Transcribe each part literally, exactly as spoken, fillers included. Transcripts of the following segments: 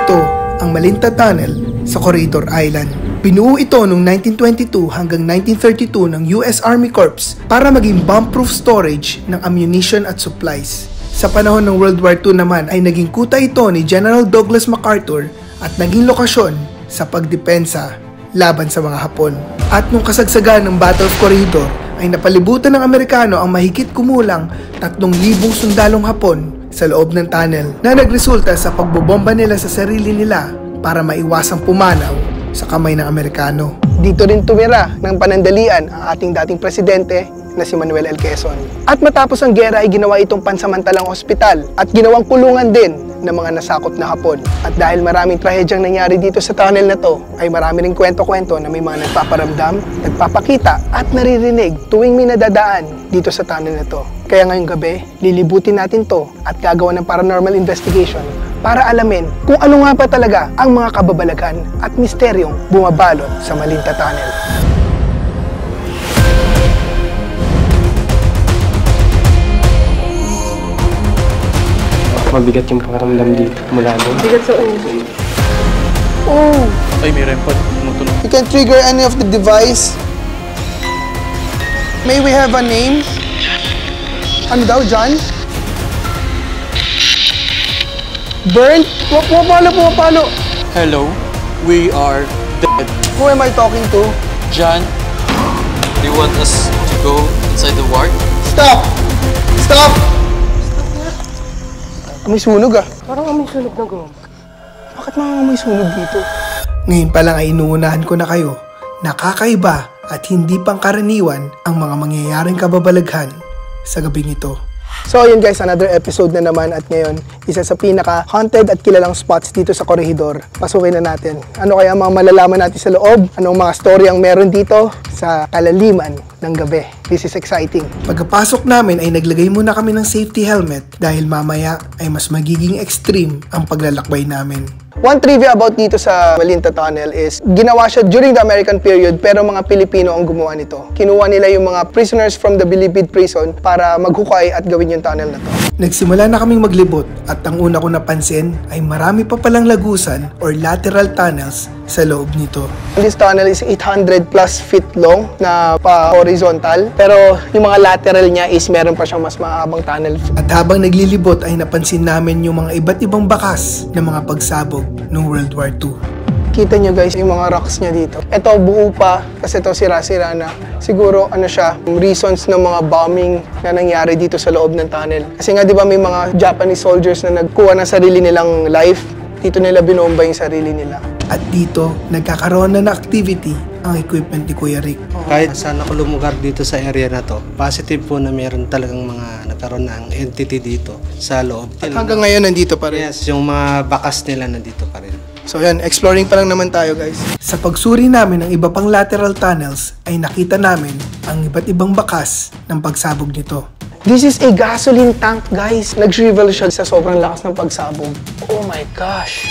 Ito ang Malinta Tunnel sa Corridor Island. Binuo ito noong nineteen twenty-two hanggang nineteen thirty-two ng U S Army Corps para maging bomb-proof storage ng ammunition at supplies. Sa panahon ng World War Two naman ay naging kuta ito ni General Douglas MacArthur at naging lokasyon sa pagdepensa laban sa mga Hapon. At nung kasagsagan ng Battle of Corridor ay napalibutan ng Amerikano ang mahigit kumulang tatlong libong sundalong Hapon sa loob ng tunnel na nagresulta sa pagbobomba nila sa sarili nila para maiwasang pumanaw sa kamay ng Amerikano. Dito rin tumira ng panandalian ang ating dating presidente na si Manuel L. Quezon. At matapos ang gera ay ginawa itong pansamantalang ospital at ginawang kulungan din ng mga nasakop na Hapon. At dahil maraming trahedyang nangyari dito sa tunnel na to, ay marami ring kwento-kwento na may mga nagpaparamdam, nagpapakita at naririnig tuwing may nadadaan dito sa tunnel na to. Kaya ngayong gabi, lilibutin natin to at gagawa ng paranormal investigation para alamin kung ano nga ba talaga ang mga kababalaghan at misteryong bumabalot sa Malinta Tunnel. Mabigat yung pakaramdam dito mula doon. Bigat sa ulo. Oh! Ay, may rempot. Tumutunog. You can trigger any of the device. May we have a name? Ano daw, John? Burn? Pumapalo, pumapalo. Hello, we are dead. Who am I talking to? John, do you want us to go inside the ward? Stop! Stop! May sunog ah. Parang may sunog na gano'n. Bakit mga may sunog dito? Ngayon pa lang ay inuunahan ko na kayo. Nakakaiba at hindi pangkaraniwan ang mga mangyayaring kababalaghan sa gabing ito. So yun guys, another episode na naman at ngayon, isa sa pinaka-haunted at kilalang spots dito sa Corregidor. Pasukin na natin. Ano kaya mga malalaman natin sa loob? Anong mga story ang meron dito sa kalaliman ng gabi? This is exciting. Pagkapasok namin ay naglagay muna kami ng safety helmet dahil mamaya ay mas magiging extreme ang paglalakbay namin. One trivia about dito sa Malinta Tunnel is ginawa siya during the American period pero mga Pilipino ang gumawa nito. Kinuha nila yung mga prisoners from the Bilibid prison para maghukay at gawin yung tunnel na to. Nagsimula na kaming maglibot at ang una ko napansin ay marami pa palang lagusan or lateral tunnels sa loob nito. This tunnel is eight hundred plus feet long na pa-horizontal pero yung mga lateral niya is meron pa siyang mas mahabang tunnel. At habang naglilibot ay napansin namin yung mga iba't ibang bakas ng mga pagsabog noong World War Two. Kita nyo guys yung mga rocks niya dito. Ito buo pa kasi ito sira-sira na. Siguro ano siya, reasons ng mga bombing na nangyari dito sa loob ng tunnel. Kasi nga di ba may mga Japanese soldiers na nagkuha ng sarili nilang life. Dito nila binomba yung sarili nila. At dito, nagkakaroon na ng activity ang equipment ni Kuya Rick. Kahit saan ako lumugar dito sa area na to, positive po na meron talagang mga nagkaroon ng entity dito sa loob. At hanggang ngayon nandito pa rin? Yes, yung mga bakas nila nandito pa rin. So yan, exploring pa lang naman tayo guys. Sa pagsuri namin ng iba pang lateral tunnels, ay nakita namin ang iba't ibang bakas ng pagsabog nito. This is a gasoline tank guys. Nag-shrivel siya sa sobrang lakas ng pagsabog. Oh my gosh.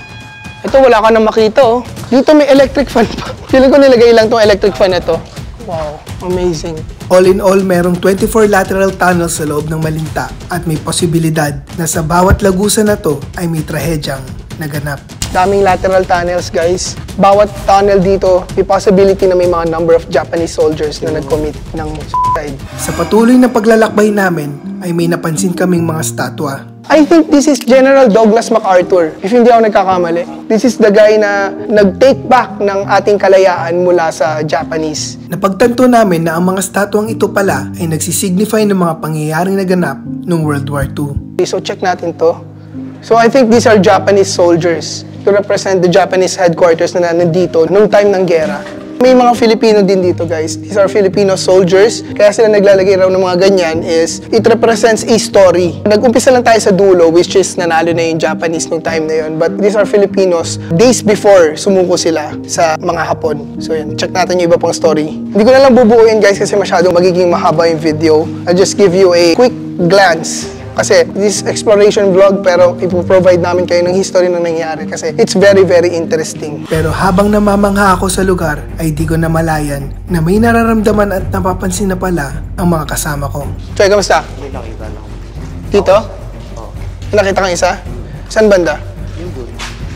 Ito wala ka na makita oh. Dito may electric fan pa. Feeling ko nilagay lang tong electric fan na to. Wow, amazing. All in all, merong twenty-four lateral tunnels sa loob ng Malinta at may posibilidad na sa bawat lagusan na to ay may trahedyang naganap. Daming lateral tunnels guys. Bawat tunnel dito, may possibility na may mga number of Japanese soldiers na nag-commit ng suicide. Sa patuloy na paglalakbay namin ay may napansin kaming mga statwa. I think this is General Douglas MacArthur, if hindi ako nagkakamali. This is the guy na nag-take back ng ating kalayaan mula sa Japanese. Napagtanto namin na ang mga statwang ito pala ay nagsisignify ng mga pangyayaring naganap noong World War Two. So check natin to. So I think these are Japanese soldiers to represent the Japanese headquarters na nandito nung time ng gera. May mga Filipino din dito guys. These are Filipino soldiers. Kaya sila naglalagay raw ng mga ganyan is it represents a story. Nag-umpisa lang tayo sa dulo which is nanalo na yung Japanese nung time na yun. But these are Filipinos days before sumuko sila sa mga Hapon. So yan, check natin yung iba pang story. Hindi ko na lang bubuuin guys kasi masyadong magiging mahaba yung video. I'll just give you a quick glance. Kasi this exploration vlog pero ipoprovide namin kayo ng history na nangyari kasi it's very very interesting. Pero habang namamangha ako sa lugar ay di ko namalayan na may nararamdaman at napapansin na pala ang mga kasama ko. Choy, kamusta? May nakita lang. Dito? Oo. Nakita kang isa? Saan banda? Yung doon.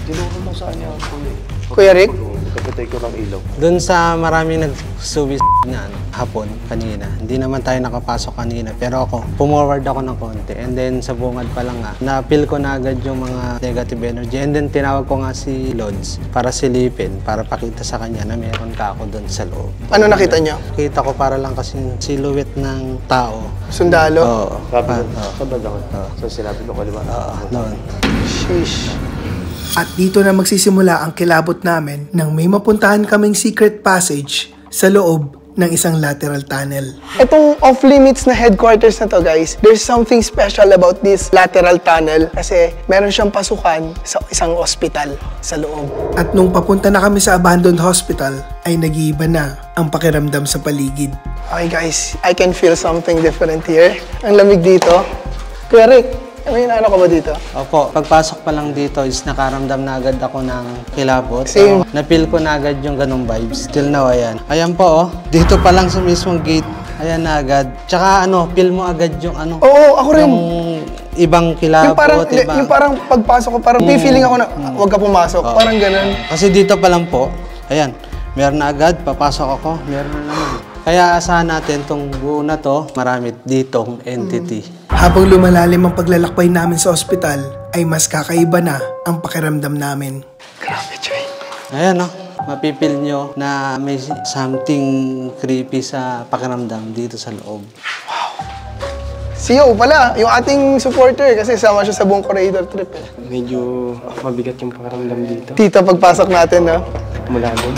Tinuro mo sa kanya, kuya. Kuya Rick? Kapatay ko ng ilaw. Doon sa maraming nagsuwis na ano, hapon kanina, hindi naman tayo nakapasok kanina. Pero ako, pumorward ako ng konti. And then sa bungad pa lang nga, na-feel ko na agad yung mga negative energy. And then tinawag ko nga si Lods para silipin, para pakita sa kanya na meron ka ako doon sa loob. Ano nakita niyo? Kita ko para lang kasi silhouette ng tao. Sundalo? Oo. Sabi Pa- ko, oo. sa banda ko. So sinabi ko kaliwa. Oo, noon. Sheesh. At dito na magsisimula ang kilabot namin nang may mapuntahan kaming secret passage sa loob ng isang lateral tunnel. Itong off-limits na headquarters na to guys, there's something special about this lateral tunnel kasi meron siyang pasukan sa isang hospital sa loob. At nung papunta na kami sa abandoned hospital, ay nag-iiba na ang pakiramdam sa paligid. Okay guys, I can feel something different here. Ang lamig dito. Kuya Rick, may ano ka ba dito? Opo, pagpasok pa lang dito is nakaramdam na agad ako ng kilabot. Same. So, na-feel ko na agad yung ganong vibes. Till now, ayan. Ayan po, oh. Dito pa lang sa mismong gate. Ayan na agad. Tsaka ano, feel mo agad yung ano. Oo, ako rin. Yung ibang kilabot. Yung parang, iba. yung parang pagpasok ko, parang may feeling ako na ah, huwag ka pumasok. Oo. Parang ganun. Kasi dito pa lang po, ayan. Meron na agad, papasok ako, meron na naman. Kaya asahan natin tong buo na to, marami ditong entity. Habang lumalalim ang paglalakbay namin sa ospital, ay mas kakaiba na ang pakiramdam namin. Grabe, Choy. Ayan, no? Mapipil nyo na may something creepy sa pakiramdam dito sa loob. Si Yo pala, yung ating supporter kasi sama siya sa buong corridor trip eh. Medyo mabigat yung pakiramdam dito. Tito, pagpasok natin, no? Mula doon.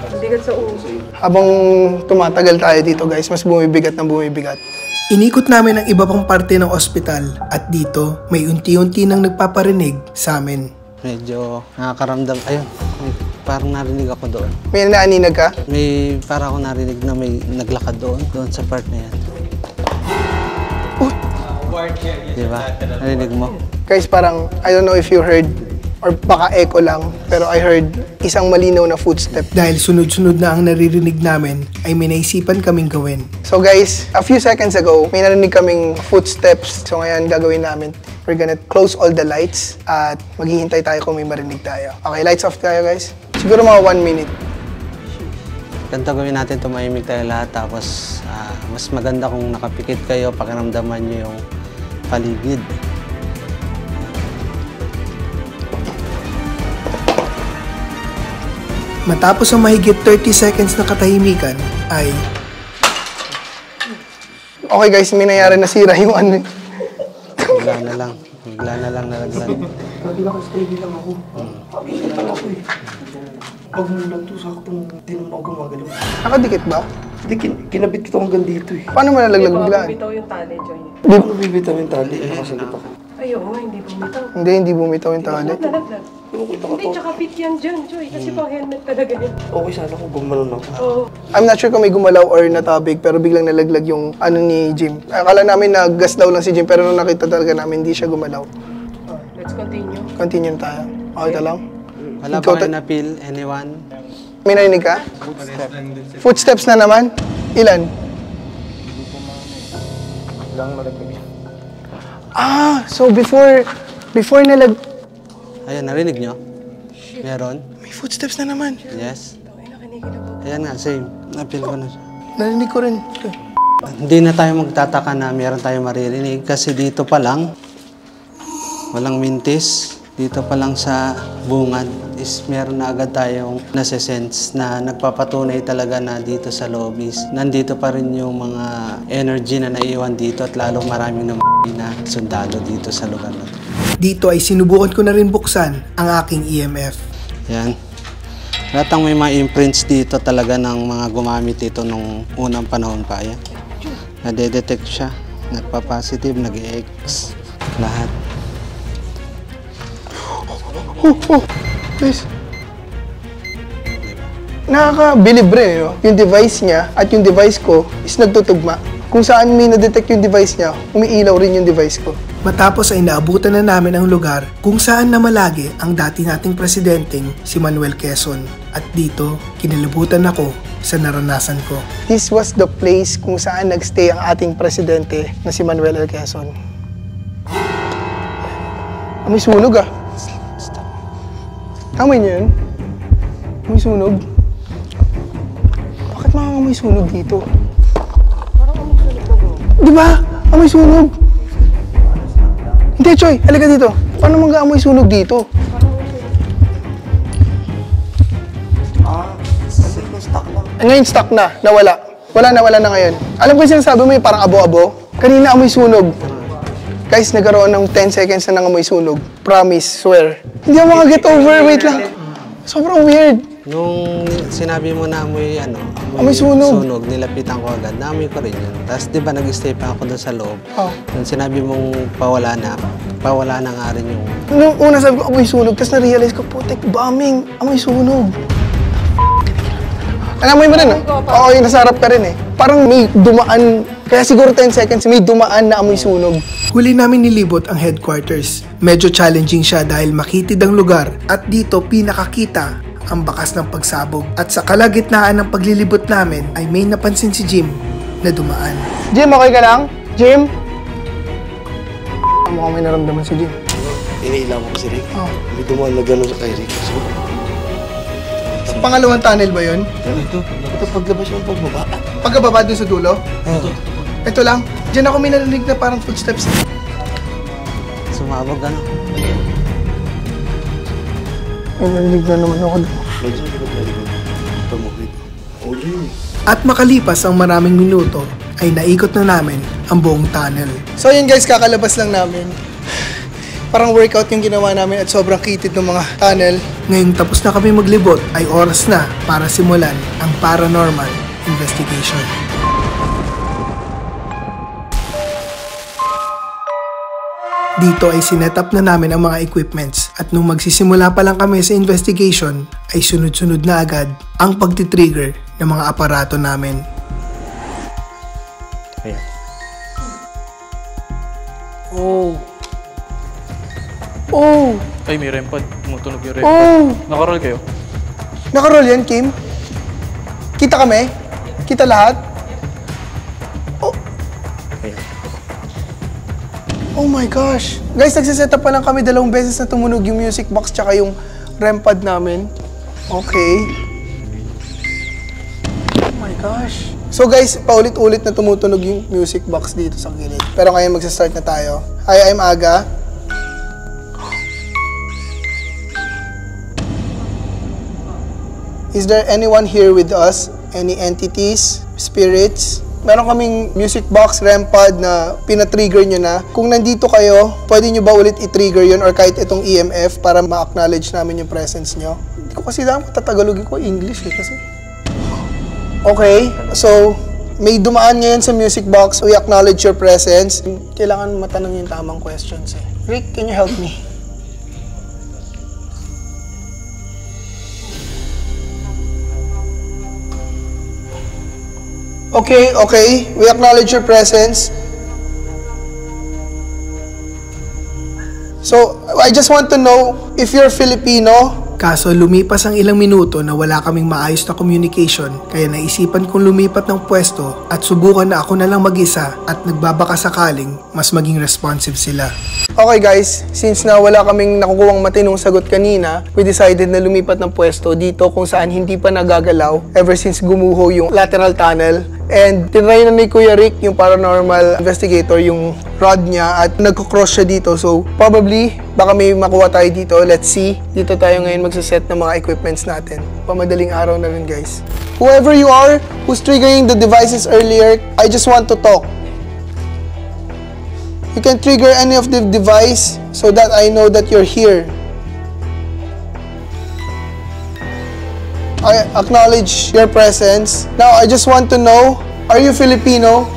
Habang tumatagal tayo dito guys, mas bumibigat ng bumibigat. Inikot namin ang iba pang parte ng ospital at dito may unti-unti nang nagpaparinig sa amin. Medyo nakakaramdam. Ayun, may, parang narinig ako doon. May naaninag ka? May parang ako narinig na may naglakad doon, doon sa part na yan. Oh. Di ba? Narinig mo? Guys, parang I don't know if you heard or baka echo lang, pero I heard isang malinaw na footstep. Dahil sunod-sunod na ang naririnig namin, ay may naisipan kaming gawin. So guys, a few seconds ago, may narinig kaming footsteps. So ngayon, gagawin namin, we're gonna close all the lights at maghihintay tayo kung may marinig tayo. Okay, lights off tayo guys. Siguro mga one minute. Ganito gawin natin, tumahimik tayo lahat, tapos ah, mas maganda kung nakapikit kayo, pakiramdaman nyo yung paligid. Matapos ang mahigit thirty seconds na katahimikan, ay... Okay guys, may nangyari na sira yung ano. Bigla na lang. Bigla na lang nalaglag. Steady lang ako. Pakita lang ako eh. Pag mulan to, saktong di naman ako gumagalaw. Nakadikit ba? Hindi, kin kinabit ko hanggang dito eh. Paano mo nalaglag biglaan? Bumitaw yung tali, Joy. Paano bibitaw yung tali? Nakasagot ako. Ay, oo, hindi bumitaw. Hindi, hindi bumitaw yung tali. Nalaglag. Hindi, tsaka fit yan dyan, Joy. Kasi pang helmet talaga yan. Okay sana kung gumanon ako. Oo. I'm not sure kung may gumalaw or natabig, pero biglang nalaglag yung ano ni Jim. Akala namin na gas daw lang si Jim, pero nung nakita talaga namin, hindi siya gumalaw. Let's continue. Continue tayo. Okay ka lang? Wala Ikaw ba kayo ta- na-feel? Anyone? May narinig ka? Footsteps na naman? Ilan? Lang malaglag siya. Ah, so before, before nalag... Ayan, narinig nyo? Meron? May footsteps na naman. Yes? Ayan nga, same. Na-feel ko na siya. Narinig ko rin. Hindi na tayo magtataka na meron tayong maririnig kasi dito pa lang, walang mintis. Dito pa lang sa bungad is meron na agad tayong nasa-sense na nagpapatunay talaga na dito sa loob is nandito pa rin yung mga energy na naiwan dito at lalong maraming na sundalo dito sa lugar na to. Dito ay sinubukan ko na rin buksan ang aking E M F. Yan. Lahat ng may mga imprints dito talaga ng mga gumamit ito nung unang panahon pa. Yan. Nade-detect siya. Nagpa-positive, nag-X. Lahat. Oh, oh, guys. Nakaka-believe rin, no? Yung device niya at yung device ko is nagtutugma. Kung saan may na-detect yung device niya, umiilaw rin yung device ko. Matapos ay naabutan na namin ang lugar kung saan namalagi ang dati nating presidenteng si Manuel Quezon. At dito, kinalibutan ako sa naranasan ko. This was the place kung saan nagstay ang ating presidente na si Manuel L. Quezon. May sunog ah. Amoy niyo yun? Amoy sunog? Bakit makakamoy sunog dito? Parang amoy sunog na bro. Di ba? Amoy sunog. Hindi, Choy. Halika dito. Paano mag-aamoy sunog dito? Ah, kasi yung stock lang. Ngayon stuck na. Nawala. Wala na, wala na ngayon. Alam ko yung sinasabi mo yung parang abo-abo? Kanina amoy sunog. Guys, nagkaroon ng ten seconds na nang amoy sunog. Promise, swear. Hindi ako makaget over. Wait lang. Sobrang weird. Nung sinabi mo na amoy, ano, Amoy sunog. sunog, nilapitan ko agad, naamoy ko rin yun. Tapos di ba nag-stay pa ako doon sa loob? Oh. Nung sinabi mong pawala na, pawala na nga rin yung... Nung una sabi ko, amoy sunog. Tapos na-realize ko, putek, bombing. Amoy sunog. Alam mo rin, ah? Oo, yung nasa harap ka rin eh. Parang may dumaan, kaya siguro ten seconds, may dumaan na amoy sunog. Huli namin nilibot ang headquarters. Medyo challenging siya dahil makitid ang lugar at dito pinakakita ang bakas ng pagsabog. At sa kalagitnaan ng paglilibot namin ay may napansin si Jim na dumaan. Jim, okay ka lang? Jim? Mukhang may naramdaman si Jim. Iniilang ko si Rick. Oh. May dumaan na gano'n sa kay Rick. So, Sa pangalawang tunnel ba yun? ito, ito paglabas yung pagbaba. Pagkababa dun sa dulo? Oo. Ito lang. Diyan ako may narinig na parang footsteps. Sumabog, ano? May narinig na naman ako doon. Medyo hindi ko pwede ko tumukid. Oo, yun. At makalipas ang maraming minuto, ay naikot na namin ang buong tunnel. So yun guys, kakalabas lang namin. Parang workout yung ginawa namin at sobrang kitid ng mga tunnel. Ngayong tapos na kami maglibot, ay oras na para simulan ang paranormal investigation. Dito ay sinetup na namin ang mga equipments at nung magsisimula pa lang kami sa investigation ay sunod-sunod na agad ang pagtitrigger ng mga aparato namin. Ayan. Oh. Oh. Ay, may rempad. Tumutunog yung rempad. Oh. Nakaroll kayo? Nakaroll yan, Kim? Kita kami? Kita lahat? Oh. Ayan. Oh my gosh. Guys, nagsiset up pa lang kami dalawang beses na tumunog yung music box tsaka yung R E M pad namin. Okay. Oh my gosh. So guys, paulit-ulit na tumutunog yung music box dito sa gilid. Pero ngayon magsa-start na tayo. Hi, I'm Aga. Is there anyone here with us? Any entities? Spirits? Meron kaming music box, R E M pad na pinatrigger nyo na. Kung nandito kayo, pwede nyo ba ulit i-trigger yun or kahit itong E M F para ma-acknowledge namin yung presence nyo? Hindi ko kasi dapat tatagalogin ko English eh kasi. Okay, so may dumaan ngayon sa music box. We acknowledge your presence. Kailangan matanong yung tamang questions eh. Rick, can you help me? Okay, okay. We acknowledge your presence. So, I just want to know if you're Filipino. Kaso lumipas ang ilang minuto na wala kaming maayos na communication, kaya naisipan kong lumipat ng pwesto at subukan na ako na lang mag-isa at nagbabaka sakaling mas maging responsive sila. Okay guys, since na wala kaming nakukuhang matinong sagot kanina, we decided na lumipat ng pwesto dito kung saan hindi pa nagagalaw ever since gumuho yung lateral tunnel. And tinry na ni Kuya Rick, yung paranormal investigator, yung rod niya at nagko-cross siya dito. So probably, baka may makuha tayo dito. Let's see. Dito tayo ngayon magsaset ng mga equipments natin. Pamadaling araw na rin guys. Whoever you are who's triggering the devices earlier, I just want to talk. You can trigger any of the device so that I know that you're here. I acknowledge your presence. Now, I just want to know, are you Filipino?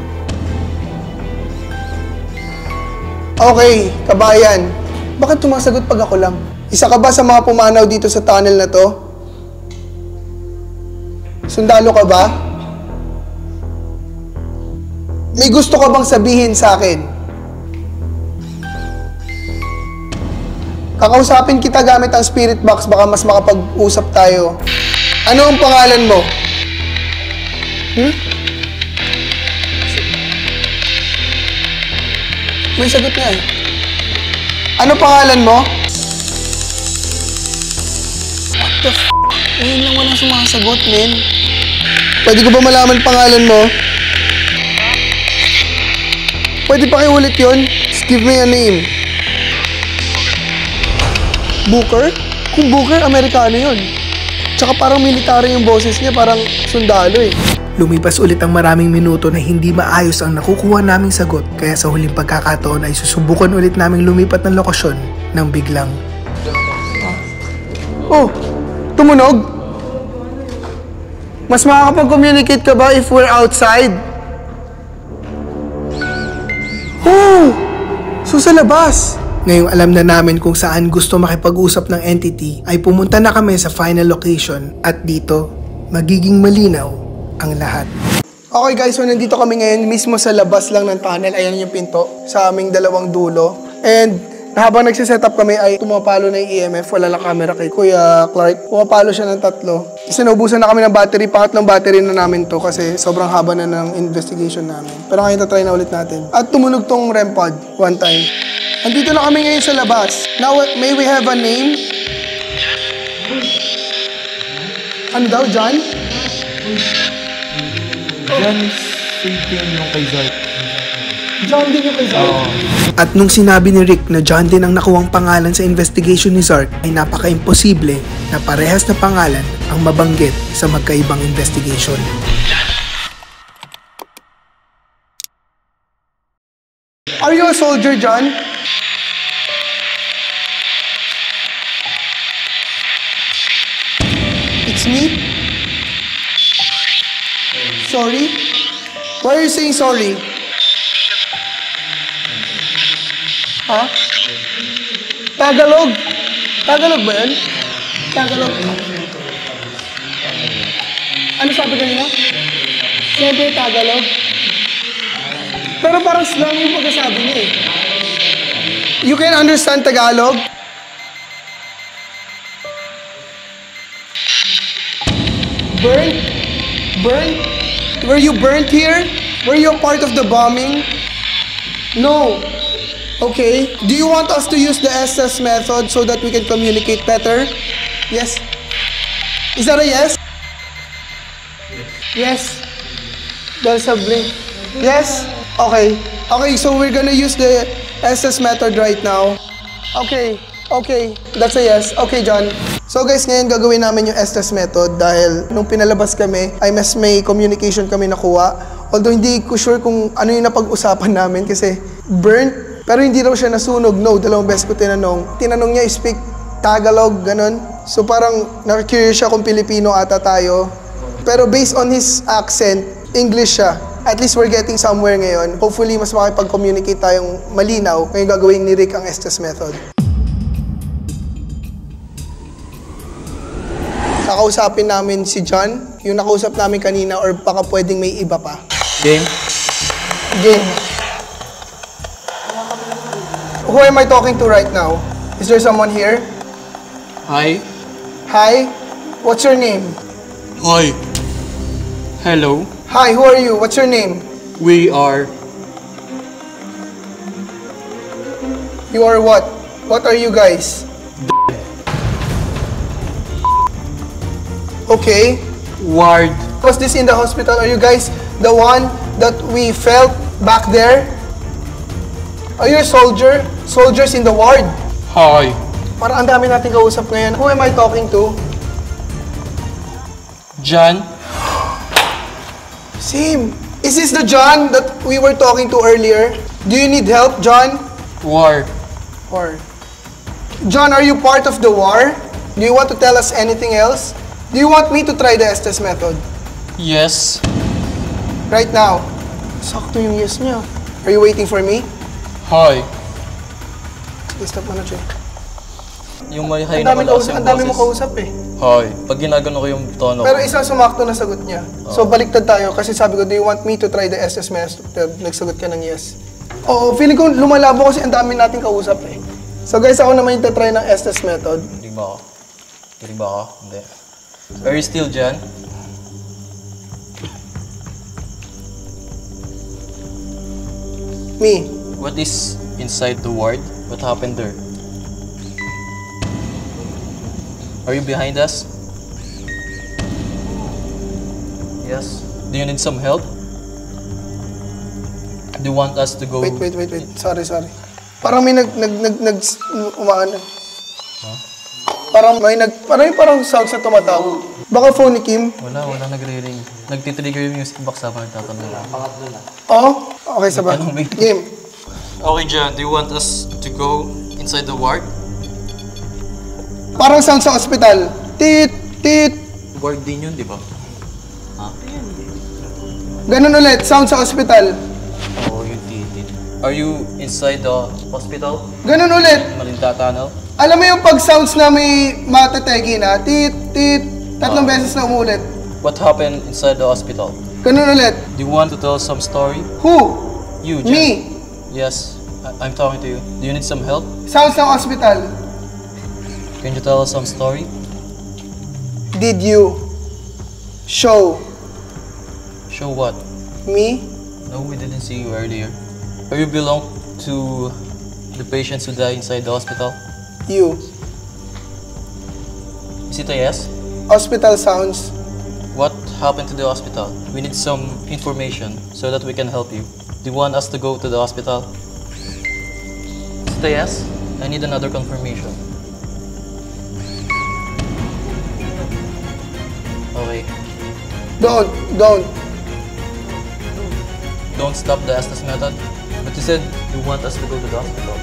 Okay, kabayan. Bakit tumasagot pag ako lang? Isa ka ba sa mga pumanaw dito sa tunnel na to? Sundalo ka ba? May gusto ka bang sabihin sa akin? Kakausapin kita gamit ang spirit box, baka mas makapag-usap tayo. Ano ang pangalan mo? Hmm? May sagot nga eh. Ano pangalan mo? the f***? Ngayon lang walang sumasagot, men. Pwede ko ba malaman pangalan mo? Pwede pa kayo ulit yun? Just give me a name. Booker? Kung Booker, Amerikano yun. Tsaka parang military yung boses niya, parang sundalo eh. Lumipas ulit ang maraming minuto na hindi maayos ang nakukuha naming sagot, kaya sa huling pagkakataon ay susubukan ulit naming lumipat ng lokasyon nang biglang... Oh! Tumunog? Mas makakapag-communicate ka ba if we're outside? Oh! So sa labas! Ngayong alam na namin kung saan gusto makipag-usap ng entity, ay pumunta na kami sa final location at dito, magiging malinaw ang lahat. Okay guys, so nandito kami ngayon mismo sa labas lang ng tunnel. Ayan yung pinto sa aming dalawang dulo. And habang nagsiset up kami ay tumapalo na yung E M F. Wala lang camera kay Kuya Clark. Pumapalo siya ng tatlo. Kasi naubusan na kami ng battery. Pangatlong battery na namin to kasi sobrang haba na ng investigation namin. Pero ngayon tatry na ulit natin. At tumunog tong R E M pod one time. Andito na kami ngayon sa labas. Now, may we have a name? Ano daw, John? John same thing yung kay Zark. John din yung kay Zark. At nung sinabi ni Rick na John din ang nakuwang pangalan sa investigation ni Zark, ay napaka-imposible na parehas na pangalan ang mabanggit sa magkaibang investigation. Are you a soldier, John? It's me? Sorry? Why are you saying sorry? Ha? Tagalog? Tagalog ba yun? Tagalog? Ano sabi kanina? Siyempre Tagalog? Pero parang slang yung pagkasabi niya eh. You can understand Tagalog? Burnt? Burnt? Were you burnt here? Were you a part of the bombing? No. Okay. Do you want us to use the S S method so that we can communicate better? Yes? Is that a yes? Yes. Dahil sa blink. Yes? Okay. Okay, so we're gonna use the S S method right now. Okay. Okay. That's a yes. Okay, John. So guys, ngayon gagawin namin yung S S method dahil nung pinalabas kami ay mas may communication kami nakuha. Although hindi ko sure kung ano yung napag-usapan namin kasi burnt, pero hindi raw siya nasunog. No, dalawang beses ko tinanong. Tinanong niya, speak Tagalog, ganun. So parang na-curious siya kung Pilipino ata tayo. Pero based on his accent, English siya. At least we're getting somewhere ngayon. Hopefully, mas makipag-communicate tayong malinaw ngayon gagawin ni Rick ang S S method. Kakausapin namin si John, yung nakausap namin kanina, or baka pwedeng may iba pa. Game? Game. Who am I talking to right now? Is there someone here? Hi? Hi? What's your name? Hi. Hello. Hi, who are you? What's your name? We are... You are what? What are you guys? Okay. Ward. Was this in the hospital? Are you guys the one that we felt back there? Are you a soldier? Soldiers in the ward? Hi. Parang ang dami natin kausap ngayon. Who am I talking to? John. Same. Is this the John that we were talking to earlier? Do you need help, John? War. Or John, are you part of the war? Do you want to tell us anything else? Do you want me to try the S S method? Yes. Right now? Sakto yung yes niya. Are you waiting for me? Hi. Stop mo na, Che. Yung may Ang high na dami, malakas kausap, yung ang dami mo boses. kausap eh. Hi. Pag ginagano ko yung tono. Pero isang sumakto na sagot niya. So baliktad tayo kasi sabi ko, do you want me to try the S S method? Nagsagot ka ng yes. Oo, feeling ko lumalabo kasi ang dami nating kausap eh. So guys, ako naman yung tatry ng S S method. Hindi ba ako? Hindi ba ako? Hindi. Are you still John? Me. What is inside the ward? What happened there? Are you behind us? Yes. Do you need some help? Do you want us to go? Wait, wait, wait, wait. Sorry, sorry. Parang may nag, nag, nag, nag, umaano. Huh? Parang may nag, parang may parang sound sa tumatawag. Baka phone ni Kim? Wala, wala nagre-ring. Nagtitrigger yung music box habang nagtatanong lang. Pangatlo na. Oo? Okay, sabay. Game. Okay, John, do you want us to go inside the ward? Parang sound sa ospital. Tit, tit. Ward din yun, di ba? Ha? Ganun ulit, sound sa ospital. Oh, yung titit. Are you inside the hospital? Ganun ulit. Malinta tunnel? Alam mo yung pag sounds na may matategi na, tit, tit, tatlong beses na umulit. What happened inside the hospital? Ganun ulit. Do you want to tell some story? Who? You, John. Me. Yes, I I'm talking to you. Do you need some help? Sounds ng ospital. Can you tell us some story? Did you show Show what? me? No, we didn't see you earlier. Or you belong to the patients who die inside the hospital? You. Is it a yes? Hospital sounds. What happened to the hospital? We need some information so that we can help you. Do you want us to go to the hospital? Is it a yes? I need another confirmation. Okay. Don't, don't. Don't stop the Estes method. But you said you want us to go to the hospital.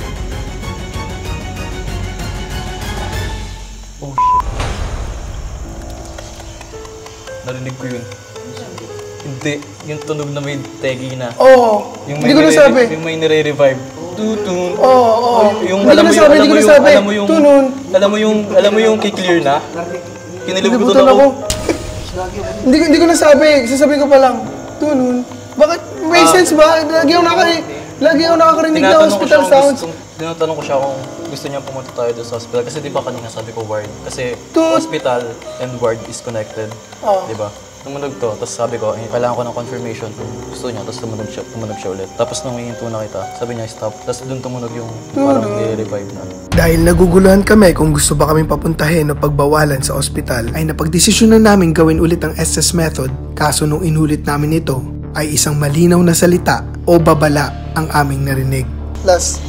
Oh shit. Narinig ko yun. Hindi. Yung tunog na may tegi na. Oo. Yung Hindi ko nasabi. Yung may nire-revive. Tutun. Oo, oo. Yung Hindi alam ko mo yung nasabi, alam hindi mo ko yung nasabi. alam mo yung Tunun. alam mo yung alam mo yung ki-clear na. Kinilibutan Nilibutan ako. ako. Hindi ko, hindi ko nasabi. Sasabihin ko pa lang. Tunun. Bakit? May Ah. sense ba? Lagi ako nakaka... Lagi ako nakakarinig na Tinatanong ko hospital siya kung sounds. gusto, tinatanong ko siya kung gusto niya pumunta tayo doon sa hospital. Kasi di ba kanina sabi ko ward? Kasi Tut- hospital and ward is connected. Oh. Di ba? Tumunog to, tapos sabi ko, eh, kailangan ko ng confirmation kung gusto niya, tapos tumunog siya, tumunog siya ulit. Tapos nung hihinto na kita, sabi niya stop, tapos doon tumunog yung parang nire-revive na. Dahil naguguluhan kami kung gusto ba kaming papuntahin o pagbawalan sa ospital, ay napagdesisyonan namin gawin ulit ang S S method, kaso nung inulit namin ito, ay isang malinaw na salita o babala ang aming narinig. Last.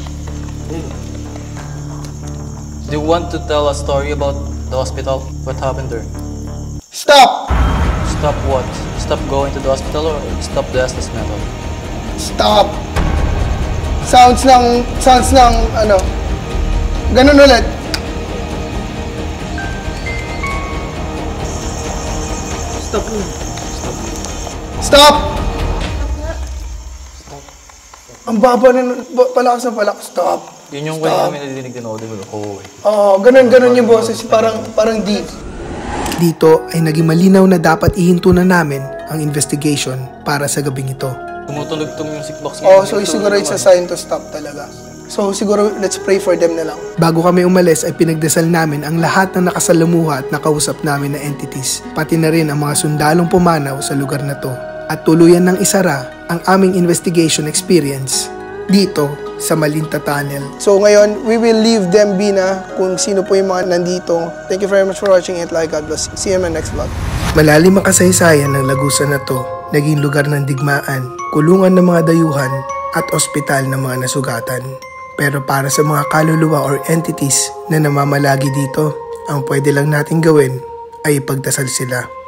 Do you want to tell a story about the hospital? What happened there? Stop! Stop what? Stop going to the hospital or stop the Estes method? Stop! Sounds ng... Sounds ng... ano... Ganun ulit. Stop mo. Stop! Ang baba na... ba- Palakas na palakas. Stop. Yun yung way namin nadidinig din ako, di ba? Oo. Oo, ganun, ganun yung boses. Parang, parang deep. Dito ay naging malinaw na dapat ihinto na namin ang investigation para sa gabing ito. Tumutunog tong music box Oh, so siguro it's a sign to stop talaga. So siguro let's pray for them na lang. Bago kami umalis ay pinagdasal namin ang lahat ng nakasalamuha at nakausap namin na entities, pati na rin ang mga sundalong pumanaw sa lugar na to. At tuluyan ng isara ang aming investigation experience dito sa Malinta Tunnel. So ngayon, we will leave them be na kung sino po yung mga nandito. Thank you very much for watching it. Like, God bless. See you in my next vlog. Malalim ang kasaysayan ng Lagusan na to. Naging lugar ng digmaan, kulungan ng mga dayuhan, at ospital ng mga nasugatan. Pero para sa mga kaluluwa or entities na namamalagi dito, ang pwede lang natin gawin ay ipagdasal sila.